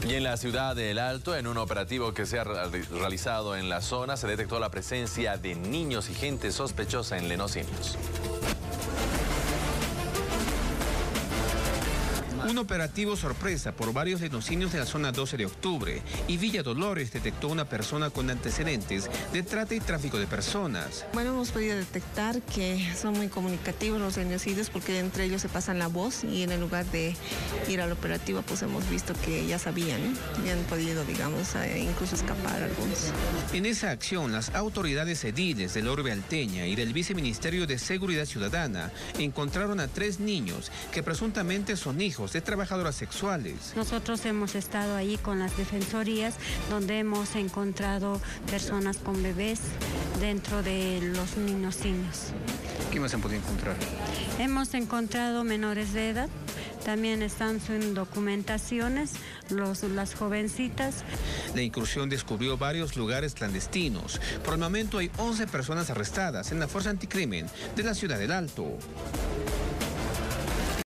Y en la ciudad de El Alto, en un operativo que se ha realizado en la zona, se detectó la presencia de niños y gente sospechosa en lenocinios. Un operativo sorpresa por varios lenocinios de la zona 12 de octubre y Villa Dolores detectó una persona con antecedentes de trata y tráfico de personas. Bueno, hemos podido detectar que son muy comunicativos los lenocidios porque entre ellos se pasan la voz y en el lugar de ir al operativo pues hemos visto que ya sabían y han podido, digamos, incluso escapar algunos. En esa acción, las autoridades ediles del Orbe Alteña y del Viceministerio de Seguridad Ciudadana encontraron a 3 niños que presuntamente son hijos de trabajadoras sexuales. Nosotros hemos estado ahí con las defensorías donde hemos encontrado personas con bebés dentro de los lenocinios. ¿Qué más han podido encontrar? Hemos encontrado menores de edad, también están sin documentaciones, las jovencitas. La incursión descubrió varios lugares clandestinos. Por el momento hay 11 personas arrestadas en la Fuerza Anticrimen de la ciudad del Alto.